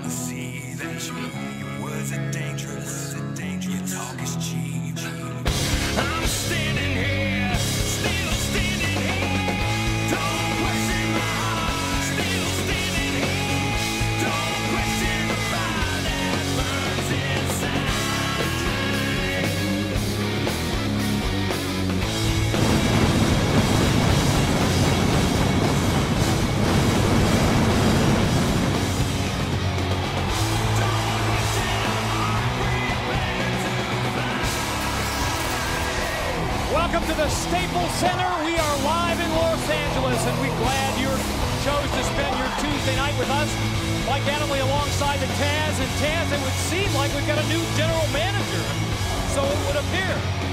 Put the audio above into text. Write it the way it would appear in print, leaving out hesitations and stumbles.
see that your words are dangerous, your talk is cheap. I'm standing here, still standing here. Don't question my heart, still standing here. Don't question the fire that burns inside. Welcome to the Staples Center. We are live in Los Angeles, and we're glad you chose to spend your Tuesday night with us. Mike Adamle alongside the Taz, and Taz, it would seem like we've got a new general manager. So it would appear.